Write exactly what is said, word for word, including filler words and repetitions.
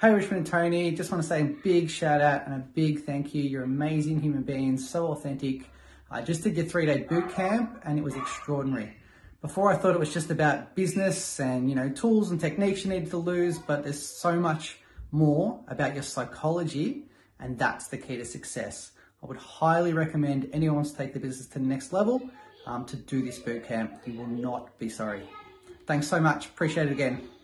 Hey Richmond and Tony, just want to say a big shout out and a big thank you. You're amazing human beings, so authentic. I just did your three day boot camp and it was extraordinary. Before I thought it was just about business and, you know, tools and techniques you needed to lose, but there's so much more about your psychology, and that's the key to success. I would highly recommend anyone wants to take the business to the next level um, to do this boot camp. You will not be sorry. Thanks so much. Appreciate it again.